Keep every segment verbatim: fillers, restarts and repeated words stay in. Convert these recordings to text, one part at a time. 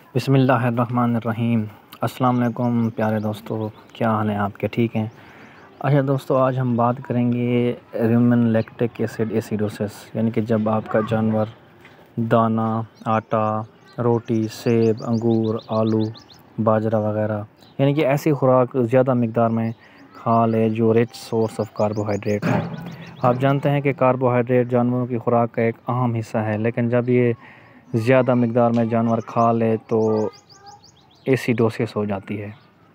बिस्मिल्लाहिर्रहमानिर्रहीम। अस्सलाम वालेकुम प्यारे दोस्तों, क्या हाल है आपके? ठीक हैं? अच्छा दोस्तों, आज हम बात करेंगे रूमेन लैक्टिक एसिड एसिडोसिस, यानी कि जब आपका जानवर दाना, आटा, रोटी, सेब, अंगूर, आलू, बाजरा वगैरह यानी कि ऐसी खुराक ज़्यादा मकदार में खा ले जो रिच सोर्स ऑफ कार्बोहाइड्रेट है। आप जानते हैं कि कार्बोहाइड्रेट जानवरों की खुराक का एक अहम हिस्सा है, लेकिन जब ये ज़्यादा मकदार में जानवर खा ले तो एसिडोसिस हो जाती है।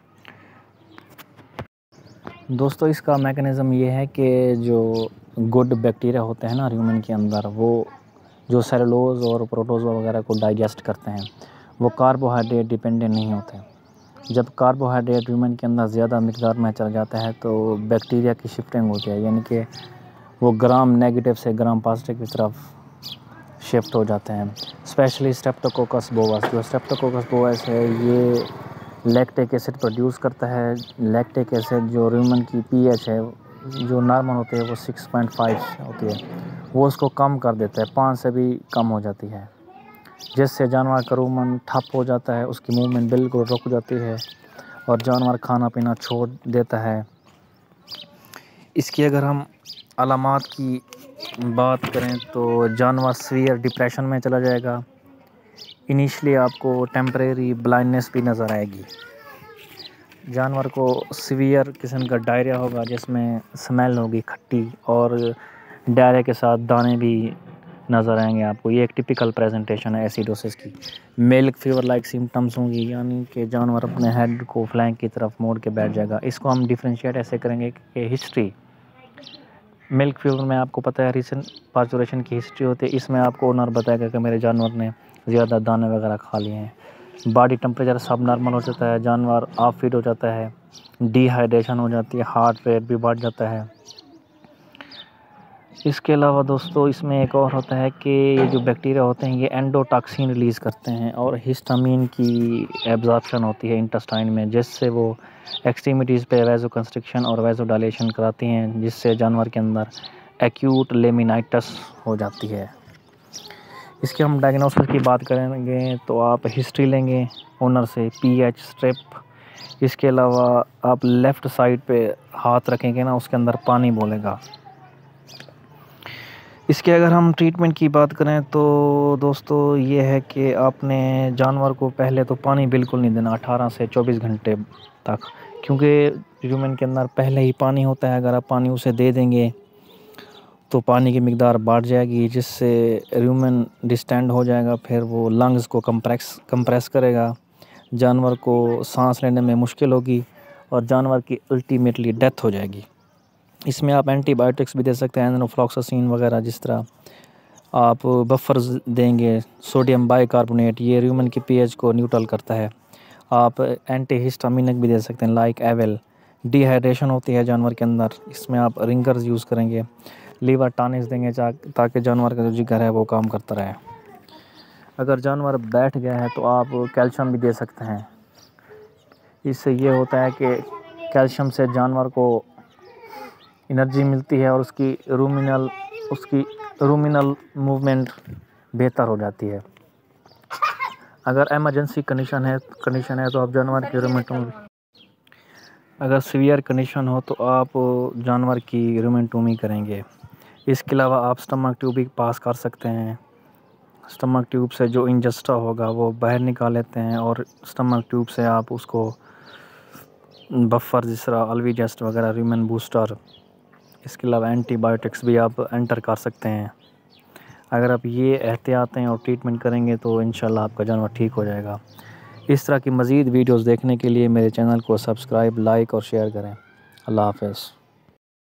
दोस्तों, इसका मैकेनिज़्म ये है कि जो गुड बैक्टीरिया होते हैं ना रूमेन के अंदर, वो जो सेलुलोज और प्रोटोज़ोआ वगैरह को डाइजेस्ट करते हैं, वो कार्बोहाइड्रेट डिपेंडेंट नहीं होते। जब कार्बोहाइड्रेट रूमेन के अंदर ज़्यादा मकदार में चला जाता है तो बैक्टीरिया की शिफ्टिंग होती है, यानी कि वो ग्राम नेगेटिव से ग्राम पॉजिटिव की तरफ शिफ्ट हो जाते हैं। स्पेशली स्ट्रेप्टोकोकस बोवस, जो स्ट्रेप्टोकोकस बोवस है, ये लैक्टिक एसिड प्रोड्यूस करता है। लैक्टिक एसिड जो रूमेन की पीएच है, जो नॉर्मल होती है वो सिक्स पॉइंट फाइव होती है, वो उसको कम कर देता है, पाँच से भी कम हो जाती है, जिससे जानवर का रूमेन ठप हो जाता है, उसकी मूवमेंट बिल्कुल रुक जाती है और जानवर खाना पीना छोड़ देता है। इसकी अगर हम अलामात की बात करें तो जानवर सीवियर डिप्रेशन में चला जाएगा। इनिशियली आपको टेम्परेरी ब्लाइंडनेस भी नज़र आएगी। जानवर को सीवियर किस्म का डायरिया होगा, जिसमें स्मेल होगी खट्टी, और डायरिया के साथ दाने भी नज़र आएंगे आपको। ये एक टिपिकल प्रेजेंटेशन है एसिडोसिस की। मिल्क फीवर लाइक सिम्टम्स होंगी, यानी कि जानवर अपने हेड को फ्लैंक की तरफ मोड़ के बैठ जाएगा। इसको हम डिफ्रेंशिएट ऐसे करेंगे कि हिस्ट्री मिल्क फीवर में आपको पता है रीसेंट पार्चुरेशन की हिस्ट्री होती है। इसमें आपको ओनर बताएगा कि मेरे जानवर ने ज़्यादा दाने वगैरह खा लिए हैं। बॉडी टेम्परेचर सब नॉर्मल हो जाता है, जानवर ऑफ फीड हो जाता है, डिहाइड्रेशन हो जाती है, हार्ट रेट भी बढ़ जाता है। इसके अलावा दोस्तों, इसमें एक और होता है कि ये जो बैक्टीरिया होते हैं ये एंडोटॉक्सिन रिलीज़ करते हैं और हिस्टामिन की एब्जॉर्प्शन होती है इंटेस्टाइन में, जिससे वो एक्सट्रीमिटीज़ पे वैजो कंस्ट्रिक्शन और वैजो डायलेशन कराती हैं, जिससे जानवर के अंदर एक्यूट लेमिनाइटिस हो जाती है। इसके हम डायग्नोसिस की बात करेंगे तो आप हिस्ट्री लेंगे ओनर से, पीएच, स्ट्रिप। इसके अलावा आप लेफ़्ट साइड पे हाथ रखेंगे ना, उसके अंदर पानी बोलेगा। इसके अगर हम ट्रीटमेंट की बात करें तो दोस्तों ये है कि आपने जानवर को पहले तो पानी बिल्कुल नहीं देना अठारह से चौबीस घंटे तक, क्योंकि रूमेन के अंदर पहले ही पानी होता है। अगर आप पानी उसे दे देंगे तो पानी की मिकदार बढ़ जाएगी, जिससे रूमेन डिस्टेंड हो जाएगा, फिर वो लंग्स को कंप्रेस कंप्रेस करेगा, जानवर को सांस लेने में मुश्किल होगी और जानवर की अल्टीमेटली डेथ हो जाएगी। इसमें आप एंटीबायोटिक्स भी दे सकते हैं, एनोफ्लॉक्सासिन वगैरह। जिस तरह आप बफर्स देंगे, सोडियम बाइकार्बोनेट, ये रूमेन की पीएच को न्यूट्रल करता है। आप एंटी हिस्टामिनिक भी दे सकते हैं लाइक एवेल। डिहाइड्रेशन होती है जानवर के अंदर, इसमें आप रिंगर्स यूज़ करेंगे। लीवर टॉनिक्स देंगे ताकि जानवर का जो जिगर है वो काम करता रहे। अगर जानवर बैठ गया है तो आप कैल्शियम भी दे सकते हैं। इससे ये होता है कि कैल्शियम से जानवर को एनर्जी मिलती है और उसकी रूमिनल उसकी रूमिनल मूवमेंट बेहतर हो जाती है। अगर इमरजेंसी कंडीशन है कंडीशन है तो आप जानवर की रूमेटोमी अगर सीवियर कंडीशन हो तो आप जानवर की रूमेटोमी करेंगे। इसके अलावा आप स्टमक ट्यूब भी पास कर सकते हैं। स्टमक ट्यूब से जो इंजेस्टा होगा वो बाहर निकाल लेते हैं और स्टमक ट्यूब से आप उसको बफर, जिस तरह अल्वीजेस्ट वगैरह, रूमेन बूस्टर, इसके अलावा एंटीबायोटिक्स भी आप एंटर कर सकते हैं। अगर आप ये एहतियातें और ट्रीटमेंट करेंगे तो इंशाल्लाह आपका जानवर ठीक हो जाएगा। इस तरह की मज़ीद वीडियोस देखने के लिए मेरे चैनल को सब्सक्राइब, लाइक और शेयर करें। अल्लाह हाफ़िज़।